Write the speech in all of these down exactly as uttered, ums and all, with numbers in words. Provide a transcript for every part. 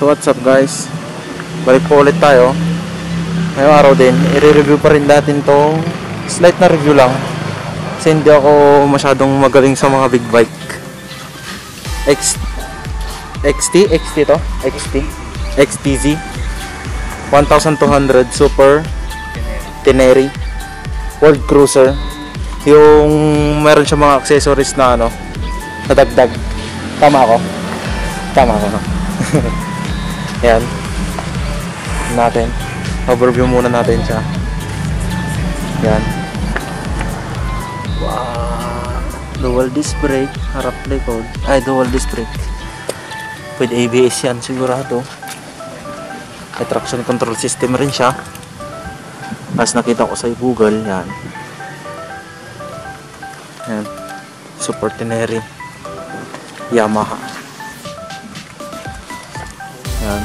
So what's up guys, balik po ulit tayo. Ngayong araw din, i-review pa rin natin tong slight na review lang kasi hindi ako masyadong magaling sa mga big bike. X XT? XT to? XT? X T Z twelve hundred Super Tenere World Cruiser. Yung meron siya mga accessories na ano, nadagdag. Tama ako? Tama ako, no? Yan natin, overview muna natin siya. Yan, wow, dual disc brake, harap likod, ay dual disc brake with A B S yan sigurado. May traction control system rin siya as nakita ko sa Google. Yan, yan, Super Tenere Yamaha. Yan,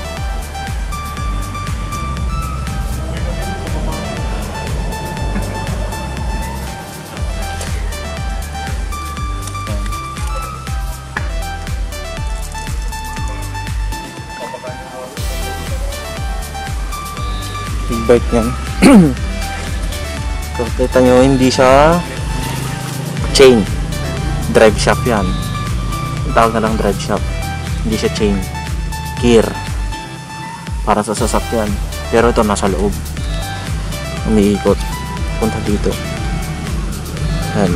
big bike yan. So kita nyo, hindi siya chain, drive shaft yan. Tawag na lang drive shaft, hindi siya chain, gear para sa sasakyan. Pero ito nasa loob, umiikot punta dito. Yan,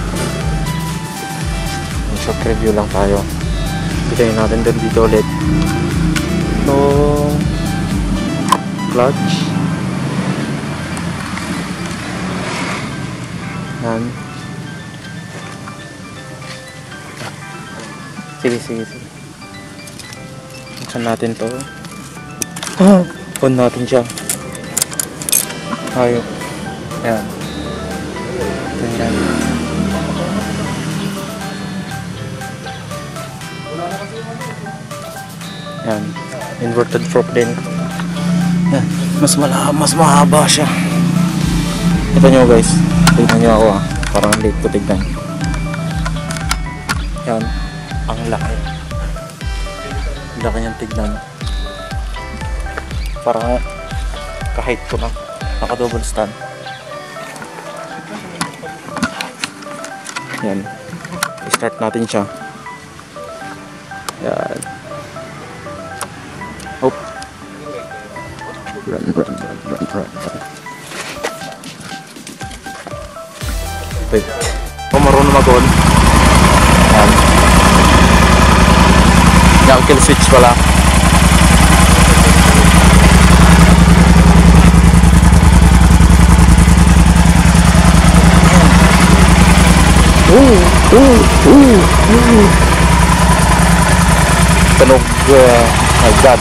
short review lang tayo. Bitayin natin din dito ulit ito, clutch. Yan, sige sige sige buksan natin to. Ah, on natin siya. Ayun, yan, yan, yan, inverted fork din. Yan, mas malahaba, mas mahaba siya. Ito nyo guys, tignan nyo ako ah, parang late ko tignan. Yan, ang laki, ang laki niyang tignan, parang kahit ko na, naka double stand. Yan, i-start natin siya. Yan, hop, run run run run run run. Wait, kung marunong mag-on. Yan, yung kill switch pala. Ooh, ooh, ooh, ooh. Tunog, uh, my god.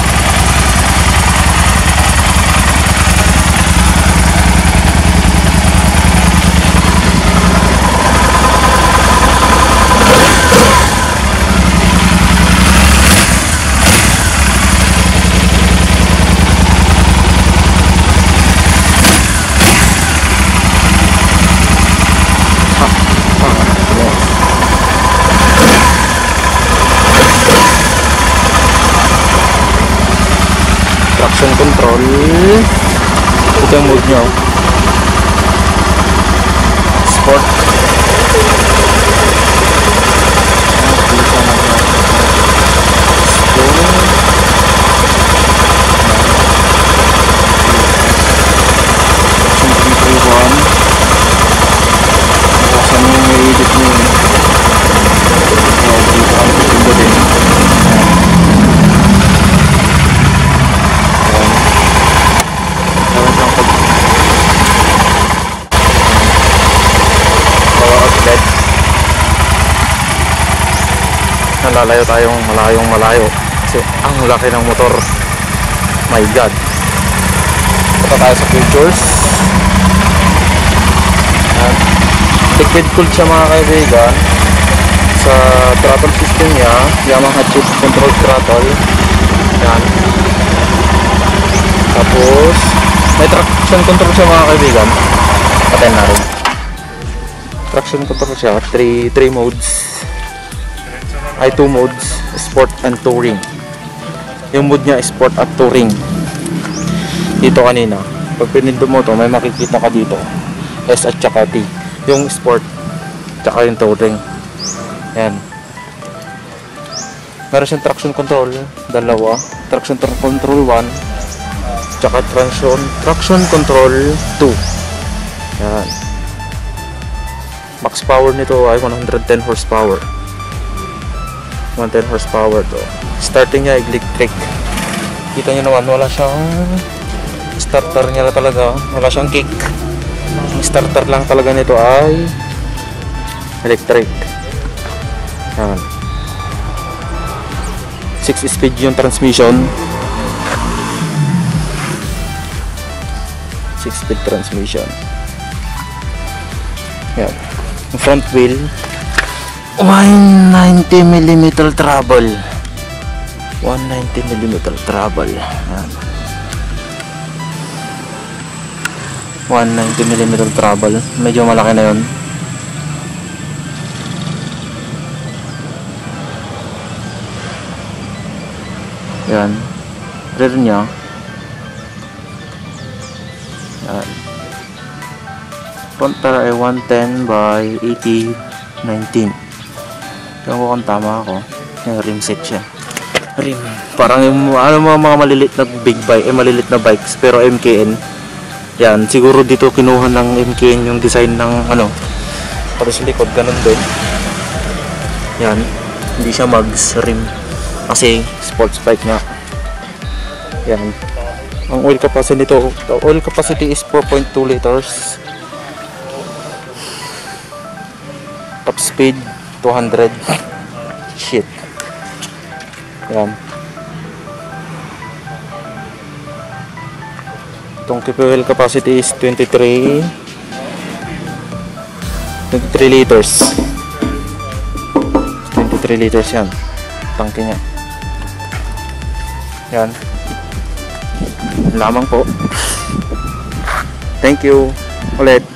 Traction control, ito yung mode nyo, sport. Lalayo tayong malayong malayo kasi ang laki ng motor, my god. Punta tayo sa features. Yan, liquid cooled siya mga kaibigan. Sa throttle system niya, Yamaha chip control throttle. Yan, tapos may traction control siya mga kaibigan. Patayin na rin, traction control siya, three modes, ay two modes, sport and touring. Yung mood niya sport at touring. Dito kanina, pag pinindo mo to, may makikita ka dito S at saka T, yung sport tsaka yung touring. Yan, meron siyang traction control dalawa, traction control one tsaka traction traction control two. Yan, max power nito ay one hundred ten horsepower, one hundred ten horsepower to. Starting niya electric. Kita nyo naman, wala siyang starter niya talaga, wala siyang kick. Ang starter lang talaga nito ay electric. Yan, six speed yung transmission, six speed transmission. Yan, yung front wheel one ninety millimeter travel, one ninety millimeter travel. Yan, one ninety millimeter travel, medyo malaki na yun. Yan, rear nya. Yan, front tire ay one ten by eighty nineteen. Ewan ko kung tama ako. Yung rim set siya. Rim, parang yung ano, mga, mga malilit na big bike, eh malilit na bikes pero M K N. Yan, siguro dito kinuha ng M K N yung design ng ano. Tapos sa likod ganun din. Yan, hindi siya mags rim kasi sports bike nga. Yan, ang oil capacity nito, oil capacity is four point two liters. Top speed two hundred. Shit. Yan, itong fuel capacity is twenty-three liters. twenty-three liters yan, tangke nya. Yan lamang po. Thank you ulit.